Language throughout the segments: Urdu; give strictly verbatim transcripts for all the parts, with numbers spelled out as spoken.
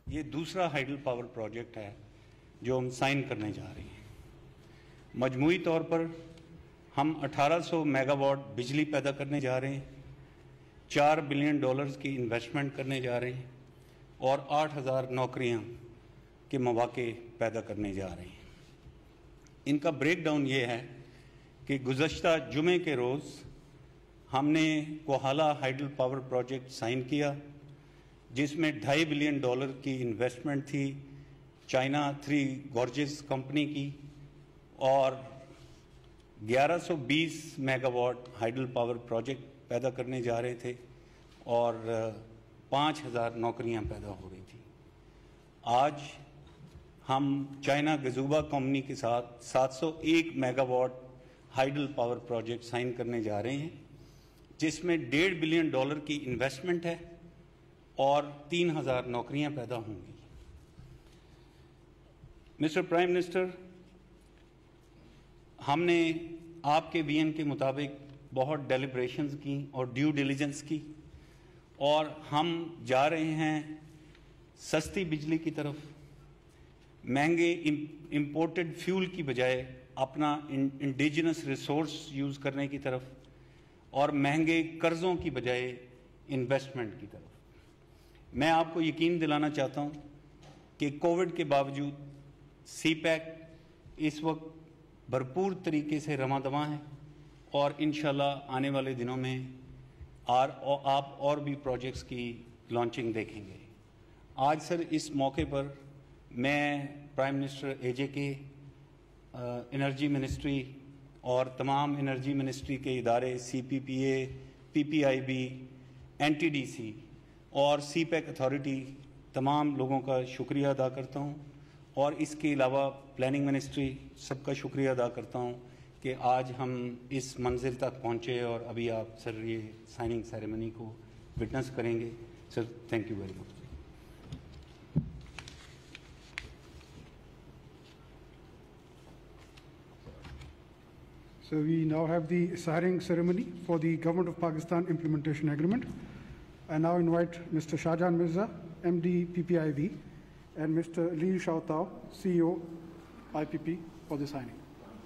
یہ دوسرا ہائیڈل پاور پروجیکٹ ہے جو ہم سائن کرنے جا رہے ہیں۔ مجموعی طور پر ہم اٹھارہ سو میگا واٹ بجلی پیدا کرنے جا رہے ہیں، چار بلین ڈالرز کی انویسٹمنٹ کرنے جا رہے ہیں اور آٹھ ہزار نوکریاں کے مواقع پیدا کرنے جا رہے ہیں۔ ان کا بریک ڈاؤن یہ ہے کہ گزشتہ جمعے کے روز ہم نے Kohala hydel power project sign کیا، جس میں ڈھائی بلین ڈالر کی انویسٹمنٹ تھی چائنا تھری گورجز کمپنی کی، اور گیارہ سو بیس megawatt hydel power project پیدا کرنے جا رہے تھے اور پانچ ہزار نوکریاں پیدا ہو رہی تھیں۔ آج ہم چائنا گزوبا کمپنی کے ساتھ سات سو ایک megawatt hydel power project sign کرنے جا رہے ہیں، جس میں ڈیڑھ بلین ڈالر کی انویسٹمنٹ ہے اور تین ہزار نوکریاں پیدا ہوں گی۔ مسٹر پرائم منسٹر، ہم نے آپ کے ویژن کے مطابق بہت ڈیلیبریشنز کی اور ڈیو ڈیلیجنس کی، اور ہم جا رہے ہیں سستی بجلی کی طرف، مہنگے امپورٹڈ فیول کی بجائے اپنا انڈیجنس ریسورس یوز کرنے کی طرف، اور مہنگے قرضوں کی بجائے انویسٹمنٹ کی طرف۔ میں آپ کو یقین دلانا چاہتا ہوں کہ کووڈ کے باوجود سی پیک اس وقت بھرپور طریقے سے رواں دواں ہے، اور انشاءاللہ آنے والے دنوں میں آپ اور بھی پروجیکٹس کی لانچنگ دیکھیں گے۔ آج سر اس موقع پر میں پرائم منسٹر اے جے کے، انرجی منسٹری اور تمام انرجی منسٹری کے ادارے، C P P A, P P I B, N T D C اور سی پیک اتھارٹی، تمام لوگوں کا شکریہ ادا کرتا ہوں، اور اس کے علاوہ پلاننگ منسٹری سب کا شکریہ ادا کرتا ہوں کہ آج ہم اس منزل تک پہنچے، اور ابھی آپ سر یہ سائننگ سیریمنی کو وٹنس کریں گے۔ Sir thank you very much. So we now have the swearing ceremony for the Government of Pakistan Implementation Agreement. I now invite Mister Shahjahan Mirza, M D P P I B, and Mister Li Xiaotao, C E O I P P, for the signing.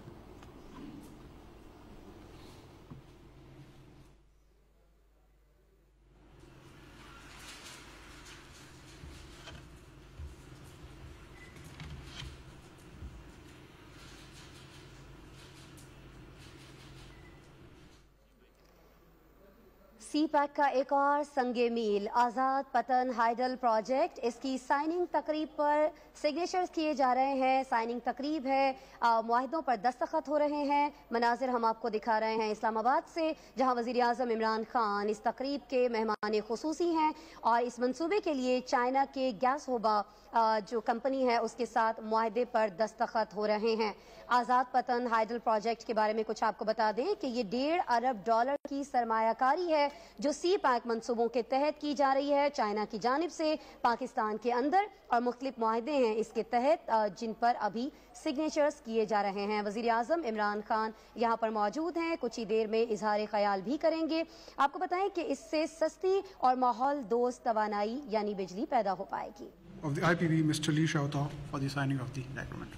CPEC کا ایک اور سنگ میل، آزاد پتن ہائیڈل پروجیکٹ، اس کی سائننگ تقریب پر سگنیچرز کیے جا رہے ہیں۔ سائننگ تقریب ہے، معاہدوں پر دستخط ہو رہے ہیں۔ مناظر ہم آپ کو دکھا رہے ہیں اسلام آباد سے، جہاں وزیر اعظم عمران خان اس تقریب کے مہمان خصوصی ہیں، اور اس منصوبے کے لیے چائنا کے گیس ہوبا جو کمپنی ہے اس کے ساتھ معاہدے پر دستخط ہو رہے ہیں۔ آزاد پتن ہائیڈل پروجیکٹ کے بارے میں کچھ آپ کو بتا دیں کہ یہ ڈیڑھ ارب ڈالر کی سرمایہ کاری ہے جو سی پیک منصوبوں کے تحت کی جا رہی ہے چائنا کی جانب سے پاکستان کے اندر، اور مختلف معاہدے ہیں اس کے تحت جن پر ابھی سگنیچرز کیے جا رہے ہیں۔ وزیر اعظم عمران خان یہاں پر موجود ہیں، کچھ ہی دیر میں اظہار خیال بھی کریں گے۔ آپ کو بتائیں کہ اس سے سستی اور ماحول دوست توانائی یعنی بجلی پیدا ہو پائے گی۔ Of the I P B, Mister Li Xiaotao, for the signing of the document.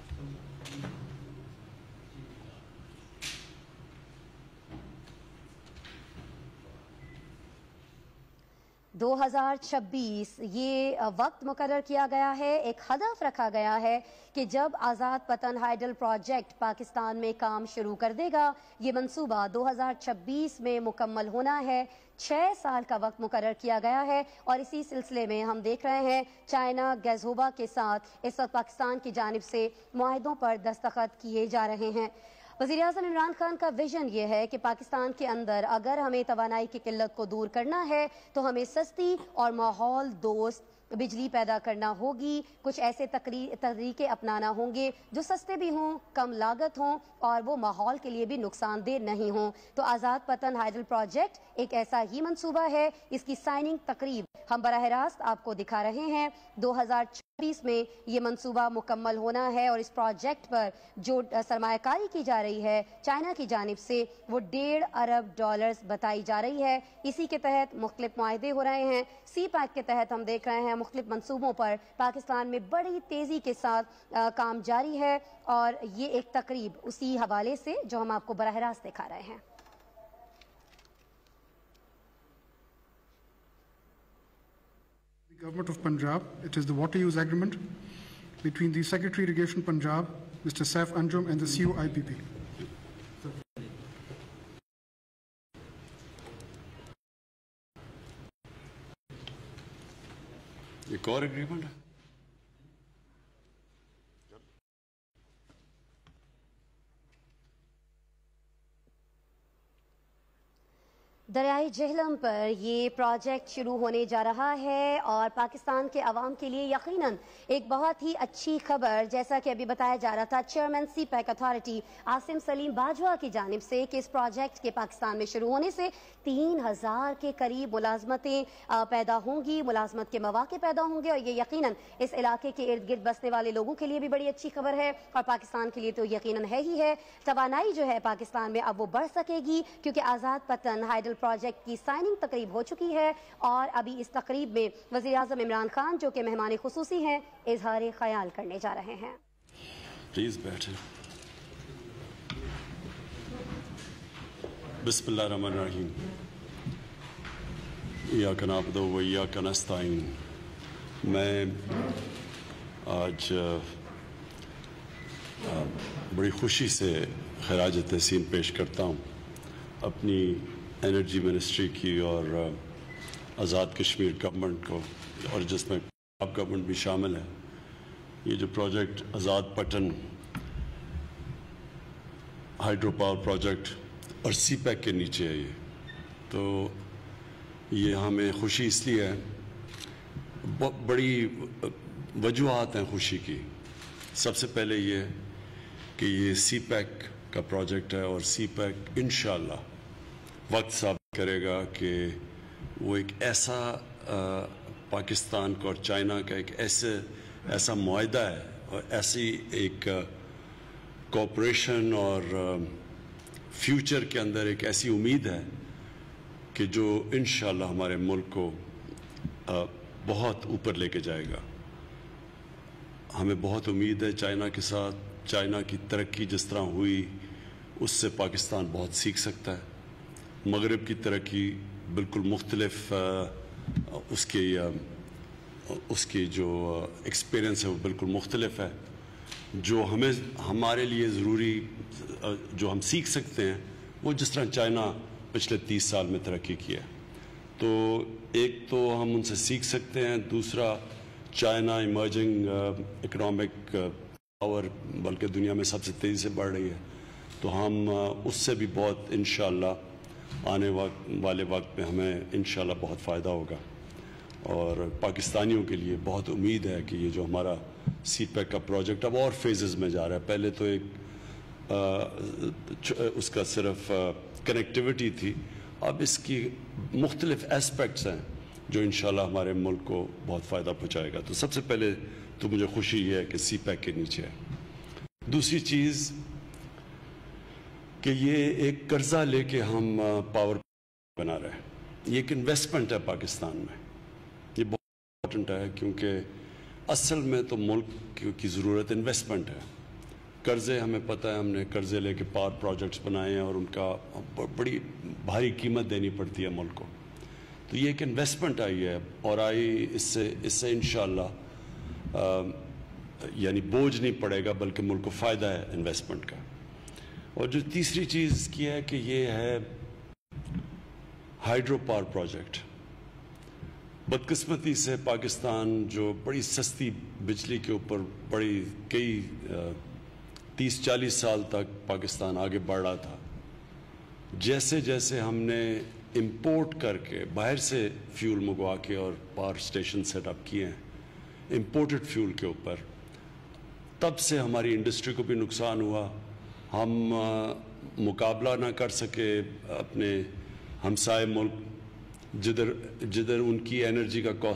دو ہزار چھبیس یہ وقت مقرر کیا گیا ہے، ایک ہدف رکھا گیا ہے کہ جب آزاد پتن ہائیڈل پروجیکٹ پاکستان میں کام شروع کر دے گا، یہ منصوبہ دو ہزار چھبیس میں مکمل ہونا ہے۔ چھ سال کا وقت مقرر کیا گیا ہے، اور اسی سلسلے میں ہم دیکھ رہے ہیں چائنا گیزوبا کے ساتھ اس وقت پاکستان کی جانب سے معاہدوں پر دستخط کیے جا رہے ہیں۔ وزیر اعظم عمران خان کا ویژن یہ ہے کہ پاکستان کے اندر اگر ہمیں توانائی کی قلت کو دور کرنا ہے تو ہمیں سستی اور ماحول دوست بجلی پیدا کرنا ہوگی، کچھ ایسے طریقے اپنانا ہوں گے جو سستے بھی ہوں، کم لاگت ہوں، اور وہ ماحول کے لیے بھی نقصان دہ نہیں ہوں۔ تو آزاد پتن ہائیڈل پروجیکٹ ایک ایسا ہی منصوبہ ہے، اس کی سائننگ تقریب ہم براہ راست آپ کو دکھا رہے ہیں۔ دو ہزار بیس میں یہ منصوبہ مکمل ہونا ہے اور اس پروجیکٹ پر جو سرمایہ کاری کی جا رہی ہے چائنا کی جانب سے وہ ڈیڑھ ارب ڈالرز بتائی جا رہی ہے. اسی کے تحت مختلف معاہدے ہو رہے ہیں. سی پیک کے تحت ہم دیکھ رہے ہیں مختلف منصوبوں پر پاکستان میں بڑی تیزی کے ساتھ کام جاری ہے اور یہ ایک تقریب اسی حوالے سے جو ہم آپ کو براہ راست دکھا رہے ہیں. Government of Punjab, it is the water use agreement between the Secretary Irrigation Punjab, Mister Saif Anjum, and the C O I P P. ایک اور ایگریمنٹ ہے. دریائے جہلم پر یہ پروجیکٹ شروع ہونے جا رہا ہے اور پاکستان کے عوام کے لیے یقیناً ایک بہت ہی اچھی خبر، جیسا کہ ابھی بتایا جا رہا تھا chairman CPEC authority Asim Saleem Bajwa کی جانب سے کہ اس پروجیکٹ کے پاکستان میں شروع ہونے سے تین ہزار کے قریب ملازمتیں پیدا ہوں گی، ملازمت کے مواقع پیدا ہوں گے اور یہ یقیناً اس علاقے کے ارد گرد بسنے والے لوگوں کے لیے بھی بڑی اچھی خبر ہے اور پاکستان کے لیے تو یقیناً ہے ہی ہے. توانائی جو ہے پاکستان میں اب وہ بڑھ سکے گی کیونکہ آزاد پتن ہائیڈل پروجیکٹ کی سائننگ تقریب ہو چکی ہے اور ابھی اس تقریب میں وزیر اعظم عمران خان جو کہ مہمان خصوصی ہیں اظہار خیال کرنے جا رہے ہیں. پلیز بیٹھیں. بسم اللہ الرحمن الرحیم. ایاک نعبد و ایاک نستعین. میں آج بڑی خوشی سے خراج تحسین پیش کرتا ہوں اپنی انرجی منسٹری کی اور آزاد کشمیر گورنمنٹ کو اور جس میں آپ گورنمنٹ بھی شامل ہے. یہ جو project Azad Pattan hydro power project اور سی پیک کے نیچے ہے یہ تو یہ ہمیں خوشی اس لیے ہے، بڑی وجوہات ہیں خوشی کی. سب سے پہلے یہ کہ یہ سی پیک کا پروجیکٹ ہے اور سی پیک انشاءاللہ وقت ثابت کرے گا کہ وہ ایک ایسا پاکستان کو اور چائنا کا ایک ایسے ایسا معاہدہ ہے اور ایسی ایک کوآپریشن اور فیوچر کے اندر ایک ایسی امید ہے کہ جو انشاءاللہ ہمارے ملک کو بہت اوپر لے کے جائے گا. ہمیں بہت امید ہے چائنا کے ساتھ. چائنا کی ترقی جس طرح ہوئی اس سے پاکستان بہت سیکھ سکتا ہے. مغرب کی ترقی بالکل مختلف اس کی اس کی جو ایکسپیرینس ہے وہ بالکل مختلف ہے. جو ہمیں ہمارے لیے ضروری جو ہم سیکھ سکتے ہیں وہ جس طرح چائنا پچھلے تیس سال میں ترقی کی ہے تو ایک تو ہم ان سے سیکھ سکتے ہیں. دوسرا چائنا ایمرجنگ اکنامک پاور بلکہ دنیا میں سب سے تیزی سے بڑھ رہی ہے تو ہم اس سے بھی بہت انشاءاللہ آنے والے وقت میں ہمیں انشاءاللہ بہت فائدہ ہوگا اور پاکستانیوں کے لیے بہت امید ہے کہ یہ جو ہمارا سی پیک کا پروجیکٹ اب اور فیزز میں جا رہا ہے. پہلے تو ایک اس کا صرف کنیکٹیوٹی تھی، اب اس کی مختلف ایسپیکٹس ہیں جو انشاءاللہ ہمارے ملک کو بہت فائدہ پہنچائے گا. تو سب سے پہلے تو مجھے خوشی یہ ہے کہ سی پیک کے نیچے ہے. دوسری چیز کہ یہ ایک قرضہ لے کے ہم پاور بنا رہے ہیں. یہ ایک انویسٹمنٹ ہے پاکستان میں. یہ بہت امپورٹنٹ ہے کیونکہ اصل میں تو ملک کی ضرورت انویسٹمنٹ ہے. قرضے ہمیں پتہ ہے، ہم نے قرضے لے کے پاور پروجیکٹس بنائے ہیں اور ان کا بڑی بھاری قیمت دینی پڑتی ہے ملک کو. تو یہ ایک انویسٹمنٹ آئی ہے اور آئی اس سے اس سے انشاءاللہ یعنی بوجھ نہیں پڑے گا بلکہ ملک کو فائدہ ہے انویسٹمنٹ کا. اور جو تیسری چیز کی ہے کہ یہ ہے ہائیڈرو پاور پروجیکٹ. بدقسمتی سے پاکستان جو بڑی سستی بجلی کے اوپر بڑی کئی تیس چالیس سال تک پاکستان آگے بڑھ رہا تھا، جیسے جیسے ہم نے امپورٹ کر کے باہر سے فیول منگوا کے اور پاور اسٹیشن سیٹ اپ کیے ہیں امپورٹڈ فیول کے اوپر، تب سے ہماری انڈسٹری کو بھی نقصان ہوا. ہم مقابلہ نہ کر سکے اپنے ہمسائے ملک جدھر جدھر ان کی انرجی کا کاسٹ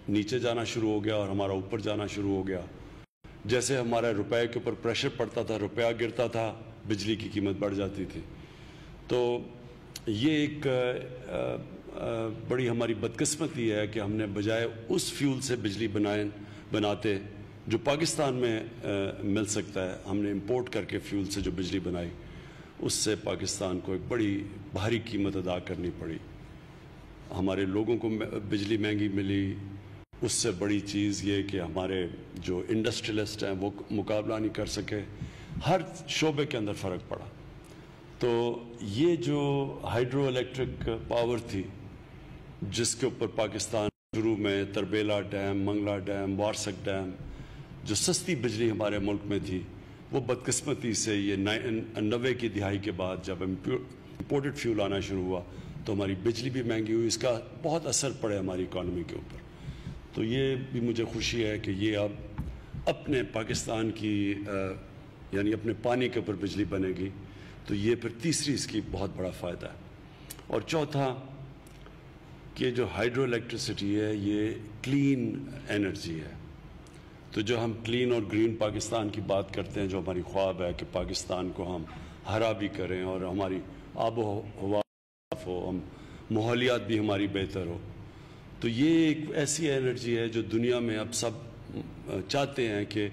نیچے جانا شروع ہو گیا اور ہمارا اوپر جانا شروع ہو گیا. جیسے ہمارا روپے کے اوپر پریشر پڑتا تھا, روپیہ گرتا تھا, بجلی کی قیمت بڑھ جاتی تھی. تو یہ ایک بڑی ہماری بدقسمتی ہے کہ ہم نے بجائے اس فیول سے بجلی بنائے بناتے جو پاکستان میں مل سکتا ہے, ہم نے امپورٹ کر کے فیول سے جو بجلی بنائی, اس سے پاکستان کو ایک بڑی بھاری قیمت ادا کرنی پڑی. ہمارے لوگوں کو بجلی مہنگی ملی. اس سے بڑی چیز یہ کہ ہمارے جو انڈسٹریلسٹ ہیں وہ مقابلہ نہیں کر سکے. ہر شعبے کے اندر فرق پڑا. تو یہ جو ہائیڈرو الیکٹرک پاور تھی جس کے اوپر پاکستان شروع میں Tarbela dam, Mangla dam, Warsak dam, جو سستی بجلی ہمارے ملک میں تھی, وہ بدقسمتی سے یہ نوے کی دہائی کے بعد جب امپورٹڈ فیول آنا شروع ہوا تو ہماری بجلی بھی مہنگی ہوئی. اس کا بہت اثر پڑے ہماری اکانومی کے اوپر. تو یہ بھی مجھے خوشی ہے کہ یہ اب اپنے پاکستان کی یعنی اپنے پانی کے اوپر بجلی بنے گی. تو یہ پھر تیسری اس کی بہت بڑا فائدہ ہے. اور چوتھا کہ جو ہائیڈرو الیکٹریسٹی ہے یہ کلین انرجی ہے. تو جو ہم کلین اور گرین پاکستان کی بات کرتے ہیں, جو ہماری خواب ہے کہ پاکستان کو ہم ہرا بھی کریں اور ہماری آب و ہوا صاف ہو, ہم ماحولیات بھی ہماری بہتر ہو, تو یہ ایک ایسی انرجی ہے جو دنیا میں اب سب چاہتے ہیں کہ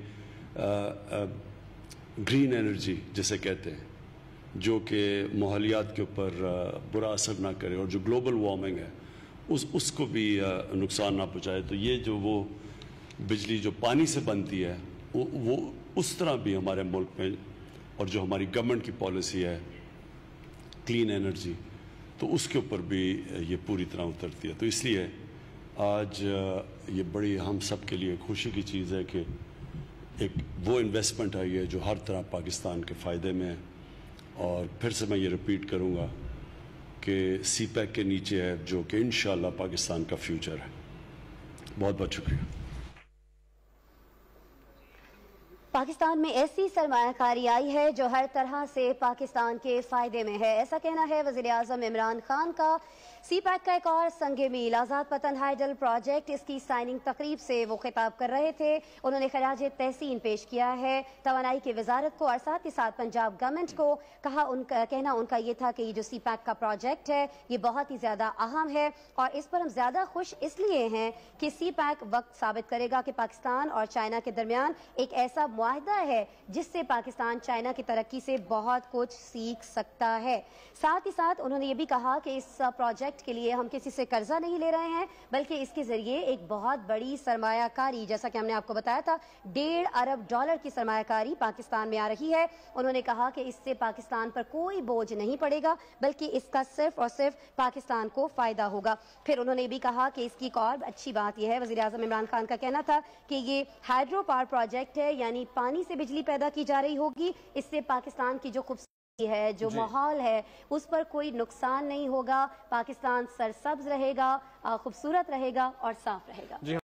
گرین انرجی جسے کہتے ہیں, جو کہ ماحولیات کے اوپر برا اثر نہ کرے اور جو گلوبل وارمنگ ہے اس اس کو بھی نقصان نہ پہنچائے. تو یہ جو وہ بجلی جو پانی سے بنتی ہے وہ وہ اس طرح بھی ہمارے ملک میں, اور جو ہماری گورنمنٹ کی پالیسی ہے کلین انرجی, تو اس کے اوپر بھی یہ پوری طرح اترتی ہے. تو اس لیے آج یہ بڑی ہم سب کے لیے خوشی کی چیز ہے کہ ایک وہ انویسٹمنٹ آئی ہے جو ہر طرح پاکستان کے فائدے میں ہے. اور پھر سے میں یہ رپیٹ کروں گا کہ سی پیک کے نیچے ہے جو کہ انشاءاللہ پاکستان کا فیوچر ہے. بہت بہت شکریہ. پاکستان میں ایسی سرمایہ کاری آئی ہے جو ہر طرح سے پاکستان کے فائدے میں ہے, ایسا کہنا ہے وزیر اعظم عمران خان کا. سی پیک کا ایک اور سنگ میل آزاد پتن ہائیڈل پروجیکٹ, اس کی سائننگ تقریب سے وہ خطاب کر رہے تھے. انہوں نے خراج تحسین پیش کیا ہے توانائی کی وزارت کو اور ساتھ ہی ساتھ پنجاب گورنمنٹ کو. کہا ان کا کہنا ان کا یہ تھا کہ یہ جو سی پیک کا پروجیکٹ ہے یہ بہت ہی زیادہ اہم ہے اور اس پر ہم زیادہ خوش اس لیے ہیں کہ سی پیک وقت ثابت کرے گا کہ پاکستان اور چائنا کے درمیان ایک ایسا معاہدہ ہے جس سے پاکستان چائنا کی ترقی سے بہت کچھ سیکھ سکتا ہے. ساتھ ہی ساتھ انہوں نے یہ بھی کہا کہ اس پروجیکٹ کے لیے ہم کسی سے قرضہ نہیں لے رہے ہیں بلکہ اس کے ذریعے ایک بہت بڑی سرمایہ کاری, جیسا کہ ہم نے آپ کو بتایا تھا ڈیڑھ ارب ڈالر کی سرمایہ کاری پاکستان میں آ رہی ہے. انہوں نے کہا کہ اس سے پاکستان پر کوئی بوجھ نہیں پڑے گا بلکہ اس کا صرف اور صرف پاکستان کو فائدہ ہوگا. پھر انہوں نے بھی کہا کہ اس کی ایک اور اچھی بات یہ ہے, وزیر اعظم عمران خان کا کہنا تھا کہ یہ ہائیڈرو پاور پروجیکٹ ہے یعنی پانی سے بجلی پیدا کی جا رہی ہوگی. اس سے پاکستان کی جو خوبصورتی ہے, جو ماحول ہے, اس پر کوئی نقصان نہیں ہوگا. پاکستان سرسبز رہے گا, خوبصورت رہے گا اور صاف رہے گا.